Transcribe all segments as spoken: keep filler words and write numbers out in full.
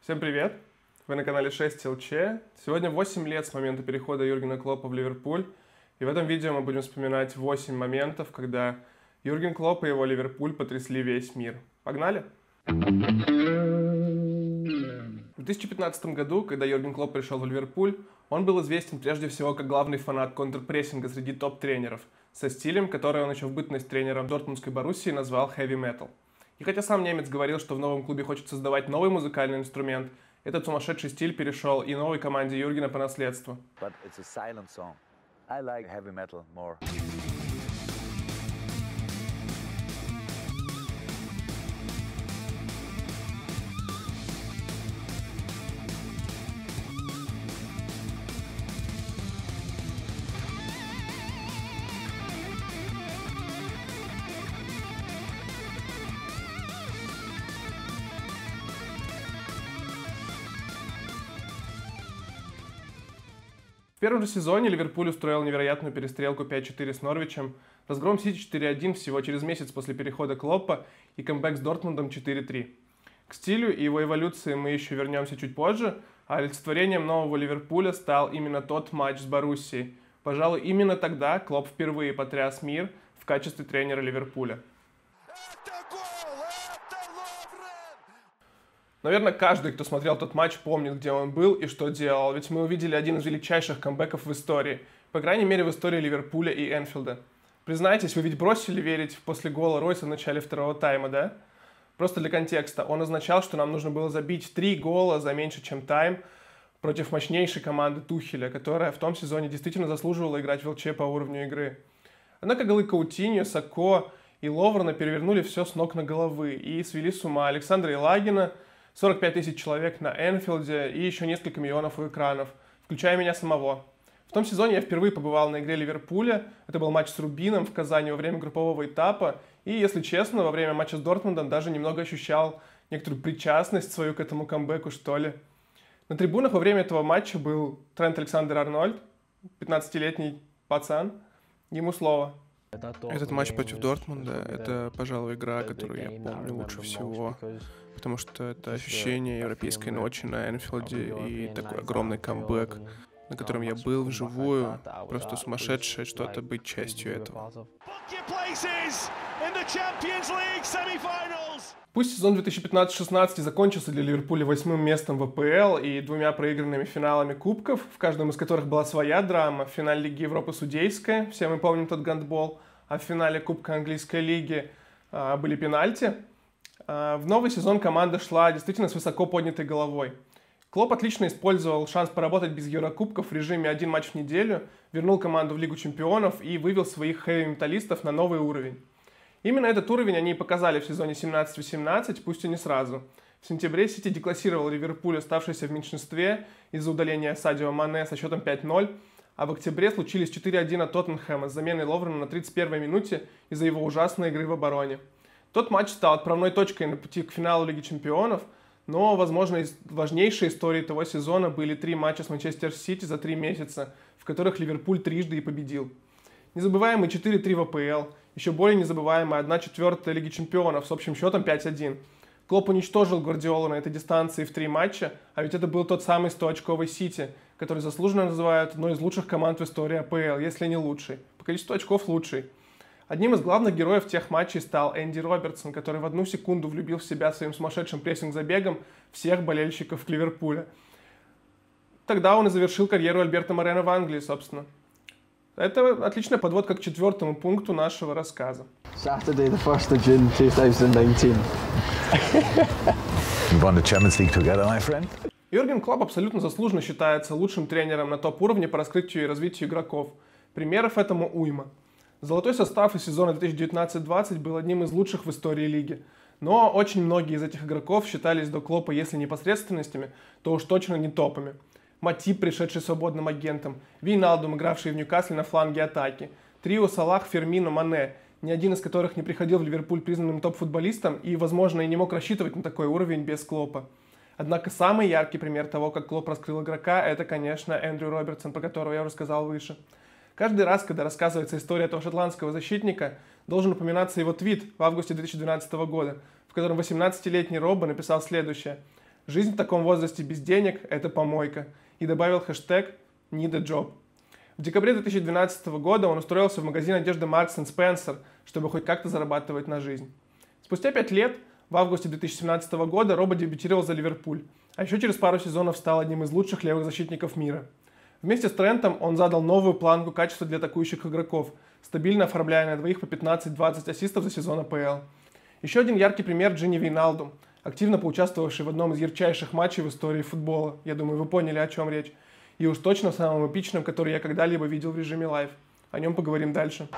Всем привет! Вы на канале шесть эл че. Сегодня восемь лет с момента перехода Юргена Клоппа в Ливерпуль. И в этом видео мы будем вспоминать восемь моментов, когда Юрген Клопп и его Ливерпуль потрясли весь мир. Погнали! В две тысячи пятнадцатом году, когда Юрген Клопп пришел в Ливерпуль, он был известен прежде всего как главный фанат контрпрессинга среди топ-тренеров, со стилем, который он еще в бытность тренером Дортмундской Боруссии назвал heavy metal. И хотя сам немец говорил, что в новом клубе хочет создавать новый музыкальный инструмент, этот сумасшедший стиль перешел и новой команде Юргена по наследству. В первом же сезоне Ливерпуль устроил невероятную перестрелку пять-четыре с Норвичем, разгром Сити четыре один всего через месяц после перехода Клоппа и камбэк с Дортмундом четыре три. К стилю и его эволюции мы еще вернемся чуть позже, а олицетворением нового Ливерпуля стал именно тот матч с Боруссией. Пожалуй, именно тогда Клопп впервые потряс мир в качестве тренера Ливерпуля. Наверное, каждый, кто смотрел тот матч, помнит, где он был и что делал, ведь мы увидели один из величайших камбэков в истории, по крайней мере в истории Ливерпуля и Энфилда. Признайтесь, вы ведь бросили верить после гола Ройса в начале второго тайма, да? Просто для контекста, он означал, что нам нужно было забить три гола за меньше, чем тайм, против мощнейшей команды Тухеля, которая в том сезоне действительно заслуживала играть в ЛЧ по уровню игры. Однако голы Каутиньо, Сако и Ловрена перевернули все с ног на головы и свели с ума Александра Илагина, сорок пять тысяч человек на Энфилде и еще несколько миллионов у экранов, включая меня самого. В том сезоне я впервые побывал на игре Ливерпуля, это был матч с Рубином в Казани во время группового этапа, и, если честно, во время матча с Дортмундом даже немного ощущал некоторую причастность свою к этому камбэку, что ли. На трибунах во время этого матча был Трент Александр-Арнольд, пятнадцатилетний пацан, ему слово. Этот матч против Дортмунда — это, пожалуй, игра, которую я помню лучше всего, потому что это ощущение европейской ночи на Энфилде и такой огромный камбэк, на котором я был вживую, просто сумасшедшее что-то быть частью этого. Пусть сезон две тысячи пятнадцать шестнадцать закончился для Ливерпуля восьмым местом в а пэ эл и двумя проигранными финалами кубков, в каждом из которых была своя драма. В финале Лиги Европы судейская, все мы помним тот гандбол, а в финале Кубка Английской лиги а, были пенальти. А, в новый сезон команда шла действительно с высоко поднятой головой. Клопп отлично использовал шанс поработать без Еврокубков в режиме один матч в неделю, вернул команду в Лигу чемпионов и вывел своих хэви-металлистов на новый уровень. Именно этот уровень они и показали в сезоне семнадцать восемнадцать, пусть и не сразу. В сентябре Сити деклассировал Ливерпуль, оставшийся в меньшинстве из-за удаления Садио Мане со счетом пять ноль, а в октябре случились четыре один от Тоттенхэма с заменой Ловрена на тридцать первой минуте из-за его ужасной игры в обороне. Тот матч стал отправной точкой на пути к финалу Лиги чемпионов, но, возможно, важнейшей историей того сезона были три матча с Манчестер Сити за три месяца, в которых Ливерпуль трижды и победил. Незабываемый четыре три в а пэ эл, еще более незабываемая одна четвертая Лиги чемпионов с общим счетом пять один. Клопп уничтожил Гвардиолу на этой дистанции в три матча, а ведь это был тот самый стоочковый Сити, который заслуженно называют одной из лучших команд в истории а пэ эл, если не лучшей. По количеству очков лучший. Одним из главных героев тех матчей стал Энди Робертсон, который в одну секунду влюбил в себя своим сумасшедшим прессинг-забегом всех болельщиков Ливерпуля. Тогда он и завершил карьеру Альберто Морено в Англии, собственно. Это отличная подводка к четвертому пункту нашего рассказа. Saturday, the first of June twenty nineteen. We won the Champions League together, my friend. Юрген Клопп абсолютно заслуженно считается лучшим тренером на топ-уровне по раскрытию и развитию игроков. Примеров этому уйма. Золотой состав из сезона две тысячи девятнадцать двадцать был одним из лучших в истории лиги. Но очень многие из этих игроков считались до Клоппа, если не посредственностями, то уж точно не топами. Матип, пришедший свободным агентом, Вейналдум, игравший в Ньюкасле на фланге атаки, трио Салах, Фермино, Мане, ни один из которых не приходил в Ливерпуль признанным топ-футболистом и, возможно, и не мог рассчитывать на такой уровень без Клоппа. Однако самый яркий пример того, как Клопп раскрыл игрока, это, конечно, Эндрю Робертсон, про которого я уже сказал выше. Каждый раз, когда рассказывается история этого шотландского защитника, должен упоминаться его твит в августе две тысячи двенадцатого года, в котором восемнадцатилетний Роббо написал следующее. «Жизнь в таком возрасте без денег – это помойка», и добавил хэштег «Need a job». В декабре две тысячи двенадцатого года он устроился в магазин одежды Marks энд Spencer, чтобы хоть как-то зарабатывать на жизнь. Спустя пять лет, в августе две тысячи семнадцатого года, Робо дебютировал за Ливерпуль, а еще через пару сезонов стал одним из лучших левых защитников мира. Вместе с Трентом он задал новую планку качества для атакующих игроков, стабильно оформляя на двоих по пятнадцать-двадцать ассистов за сезон АПЛ. Еще один яркий пример — Джинни Вейналдум, активно поучаствовавший в одном из ярчайших матчей в истории футбола. Я думаю, вы поняли, о чем речь. И уж точно самым эпичным, который я когда-либо видел в режиме лайв. О нем поговорим дальше.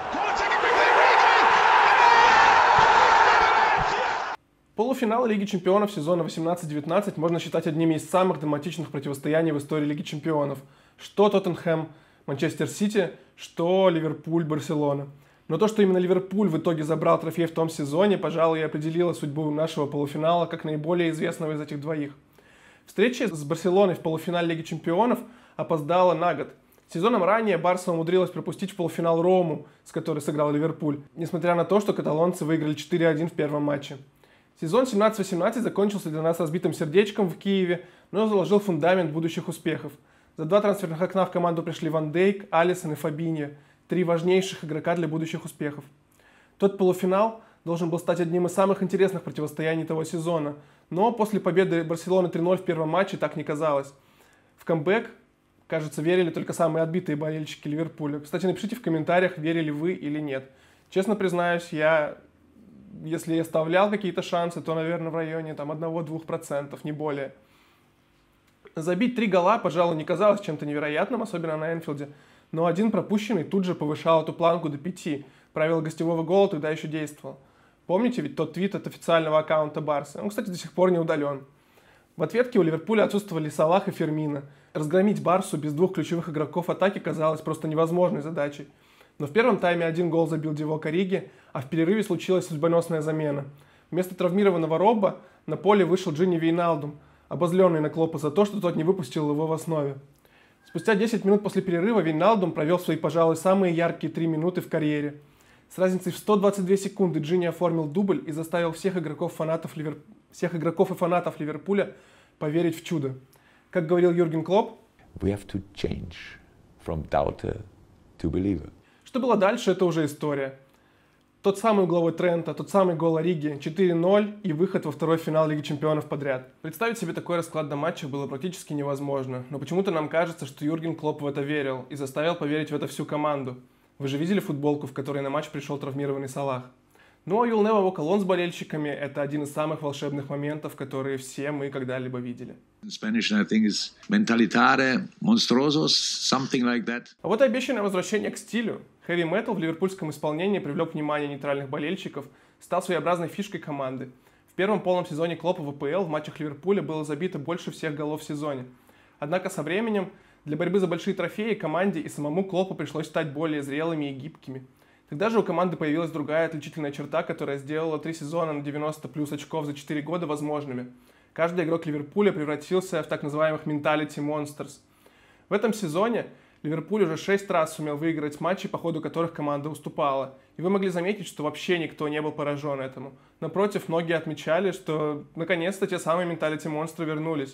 Полуфинал Лиги Чемпионов сезона восемнадцать девятнадцать можно считать одними из самых драматичных противостояний в истории Лиги Чемпионов. Что Тоттенхэм, Манчестер Сити, что Ливерпуль, Барселона. Но то, что именно Ливерпуль в итоге забрал трофей в том сезоне, пожалуй, и определило судьбу нашего полуфинала как наиболее известного из этих двоих. Встреча с Барселоной в полуфинале Лиги Чемпионов опоздала на год. Сезоном ранее Барса умудрилась пропустить в полуфинал Рому, с которой сыграл Ливерпуль, несмотря на то, что каталонцы выиграли четыре один в первом матче. Сезон семнадцать восемнадцать закончился для нас разбитым сердечком в Киеве, но заложил фундамент будущих успехов. За два трансферных окна в команду пришли Ван Дейк, Алисон и Фабиньо, три важнейших игрока для будущих успехов. Тот полуфинал должен был стать одним из самых интересных противостояний того сезона, но после победы Барселоны три ноль в первом матче так не казалось. В камбэк, кажется, верили только самые отбитые болельщики Ливерпуля. Кстати, напишите в комментариях, верили вы или нет. Честно признаюсь, я, если я оставлял какие-то шансы, то, наверное, в районе там, одного-двух процентов, не более. Забить три гола, пожалуй, не казалось чем-то невероятным, особенно на Энфилде. Но один пропущенный тут же повышал эту планку до пяти. Правило гостевого гола тогда еще действовало. Помните ведь тот твит от официального аккаунта Барса? Он, кстати, до сих пор не удален. В ответке у Ливерпуля отсутствовали Салах и Фермино. Разгромить Барсу без двух ключевых игроков атаки казалось просто невозможной задачей. Но в первом тайме один гол забил Дивоук Ориги, а в перерыве случилась судьбоносная замена. Вместо травмированного Робба на поле вышел Джинни Вейналдум, обозленный на Клопа за то, что тот не выпустил его в основе. Спустя десять минут после перерыва Вейналдум провел свои, пожалуй, самые яркие три минуты в карьере. С разницей в сто двадцать две секунды Джинни оформил дубль и заставил всех игроков, фанатов Ливер... всех игроков и фанатов Ливерпуля поверить в чудо. Как говорил Юрген Клопп, We have to change from doubter to believer. Что было дальше, это уже история. Тот самый угловой Трента, тот самый гол Ориги, четыре ноль и выход во второй финал Лиги Чемпионов подряд. Представить себе такой расклад на матче было практически невозможно, но почему-то нам кажется, что Юрген Клопп в это верил и заставил поверить в это всю команду. Вы же видели футболку, в которой на матч пришел травмированный Салах? Ну а You'll Never Walk Alone с болельщиками – это один из самых волшебных моментов, которые все мы когда-либо видели. Spanish, I think, is mentalitare monstruosos, something like that. А вот и обещанное возвращение к стилю. Хэви-метал в ливерпульском исполнении привлек внимание нейтральных болельщиков, стал своеобразной фишкой команды. В первом полном сезоне Клоппа в АПЛ в матчах Ливерпуля было забито больше всех голов в сезоне. Однако со временем для борьбы за большие трофеи команде и самому Клоппу пришлось стать более зрелыми и гибкими. Тогда же у команды появилась другая отличительная черта, которая сделала три сезона на девяносто плюс очков за четыре года возможными. Каждый игрок Ливерпуля превратился в так называемых mentality monsters. В этом сезоне Ливерпуль уже шесть раз сумел выиграть матчи, по ходу которых команда уступала. И вы могли заметить, что вообще никто не был поражен этому. Напротив, многие отмечали, что наконец-то те самые mentality монстры вернулись.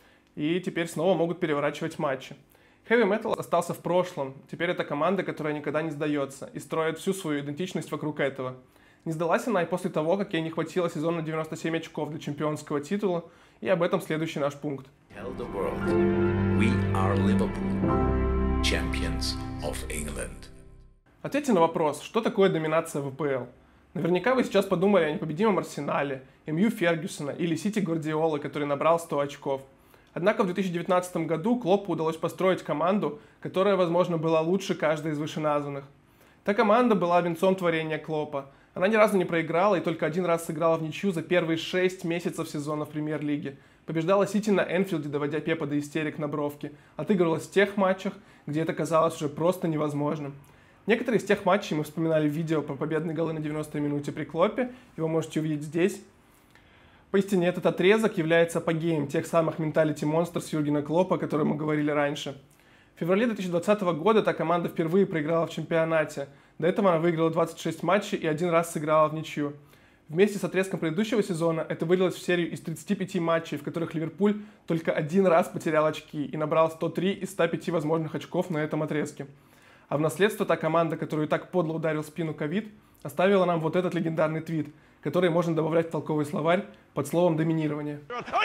И теперь снова могут переворачивать матчи. Heavy Metal остался в прошлом. Теперь это команда, которая никогда не сдается и строит всю свою идентичность вокруг этого. Не сдалась она и после того, как ей не хватило сезона на девяносто семь очков для чемпионского титула, и об этом следующий наш пункт. Tell the world, we are Liverpool, champions of England. Ответьте на вопрос, что такое доминация в АПЛ? Наверняка вы сейчас подумали о непобедимом Арсенале, эм ю Фергюсона или Сити Гвардиолы, который набрал сто очков. Однако в две тысячи девятнадцатом году Клоппу удалось построить команду, которая, возможно, была лучше каждой из вышеназванных. Та команда была венцом творения Клоппа. Она ни разу не проиграла и только один раз сыграла в ничью за первые шесть месяцев сезона в Премьер-лиге. Побеждала Сити на Энфилде, доводя Пепа до истерик на бровке. Отыгрывалась в тех матчах, где это казалось уже просто невозможным. Некоторые из тех матчей мы вспоминали в видео про победные голы на девяностой минуте при Клоппе. Его можете увидеть здесь. Поистине, этот отрезок является апогеем тех самых mentality monsters Юргена Клоппа, о которых мы говорили раньше. В феврале две тысячи двадцатого года та команда впервые проиграла в чемпионате. До этого она выиграла двадцать шесть матчей и один раз сыграла в ничью. Вместе с отрезком предыдущего сезона это вылилось в серию из тридцати пяти матчей, в которых Ливерпуль только один раз потерял очки и набрал сто три из ста пяти возможных очков на этом отрезке. А в наследство та команда, которую так подло ударил в спину ковид, оставила нам вот этот легендарный твит, который можно добавлять в толковый словарь под словом «доминирование».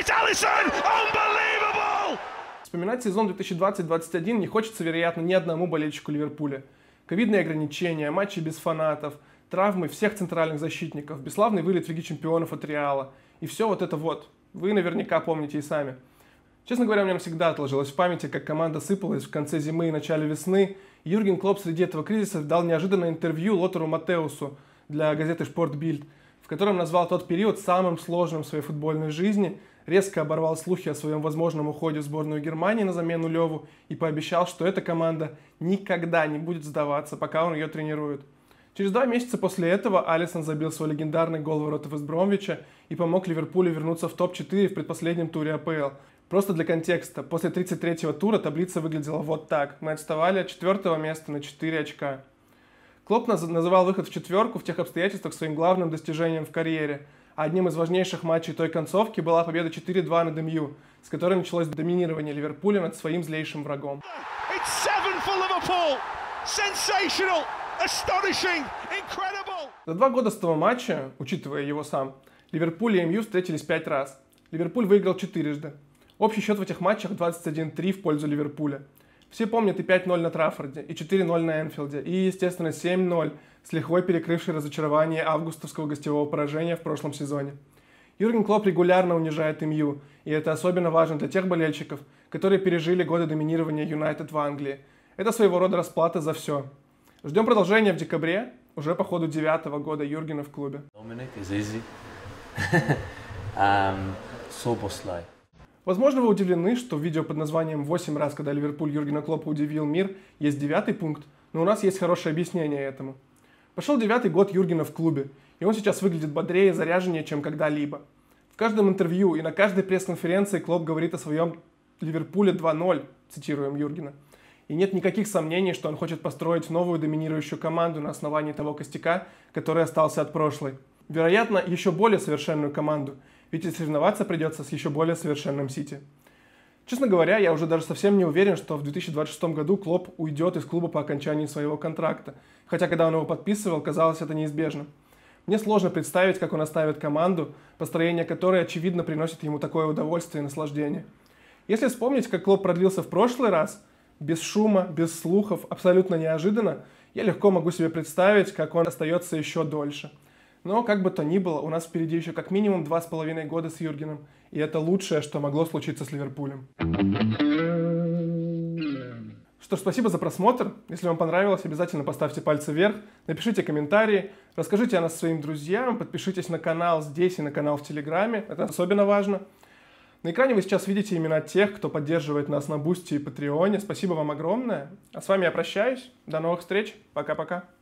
Вспоминать сезон две тысячи двадцать — двадцать один не хочется, вероятно, ни одному болельщику Ливерпуля. Ковидные ограничения, матчи без фанатов, травмы всех центральных защитников, бесславный вылет в Лиге чемпионов от Реала. И все вот это вот. Вы наверняка помните и сами. Честно говоря, у меня всегда отложилось в памяти, как команда сыпалась в конце зимы и начале весны. И Юрген Клопп среди этого кризиса дал неожиданное интервью Лотару Маттеусу для газеты «Шпортбильд», в котором назвал тот период самым сложным в своей футбольной жизни, резко оборвал слухи о своем возможном уходе в сборную Германии на замену Леву и пообещал, что эта команда никогда не будет сдаваться, пока он ее тренирует. Через два месяца после этого Алисон забил свой легендарный гол в ворота Вест-Бромвича и помог Ливерпулю вернуться в топ четыре в предпоследнем туре АПЛ. Просто для контекста, после тридцать третьего тура таблица выглядела вот так. Мы отставали от четвертого места на четыре очка. Клопп называл выход в четверку в тех обстоятельствах своим главным достижением в карьере. А одним из важнейших матчей той концовки была победа четыре два над эм ю, с которой началось доминирование Ливерпуля над своим злейшим врагом. За два года с того матча, учитывая его сам, Ливерпуль и эм ю встретились пять раз. Ливерпуль выиграл четырежды. Общий счет в этих матчах двадцать один три в пользу Ливерпуля. Все помнят и пять ноль на Траффорде, и четыре ноль на Энфилде, и, естественно, семь ноль, с лихвой перекрывший разочарование августовского гостевого поражения в прошлом сезоне. Юрген Клопп регулярно унижает эм ю, и это особенно важно для тех болельщиков, которые пережили годы доминирования Юнайтед в Англии. Это своего рода расплата за все. Ждем продолжения в декабре, уже по ходу девятого года Юргена в клубе. Возможно, вы удивлены, что в видео под названием «восемь раз, когда Ливерпуль Юргена Клоппа удивил мир» есть девятый пункт, но у нас есть хорошее объяснение этому. Пошел девятый год Юргена в клубе, и он сейчас выглядит бодрее и заряженнее, чем когда-либо. В каждом интервью и на каждой пресс-конференции Клопп говорит о своем Ливерпуле два ноль, цитируем Юргена. И нет никаких сомнений, что он хочет построить новую доминирующую команду на основании того костяка, который остался от прошлой. Вероятно, еще более совершенную команду, ведь и соревноваться придется с еще более совершенным Сити. Честно говоря, я уже даже совсем не уверен, что в две тысячи двадцать шестом году Клопп уйдет из клуба по окончании своего контракта, хотя когда он его подписывал, казалось это неизбежным. Мне сложно представить, как он оставит команду, построение которой, очевидно, приносит ему такое удовольствие и наслаждение. Если вспомнить, как Клопп продлился в прошлый раз, без шума, без слухов, абсолютно неожиданно, я легко могу себе представить, как он остается еще дольше. Но, как бы то ни было, у нас впереди еще как минимум два с половиной года с Юргеном, и это лучшее, что могло случиться с Ливерпулем. Что ж, спасибо за просмотр. Если вам понравилось, обязательно поставьте пальцы вверх, напишите комментарии, расскажите о нас своим друзьям, подпишитесь на канал здесь и на канал в Телеграме, это особенно важно. На экране вы сейчас видите имена тех, кто поддерживает нас на Бусти и Патреоне. Спасибо вам огромное. А с вами я прощаюсь. До новых встреч. Пока-пока.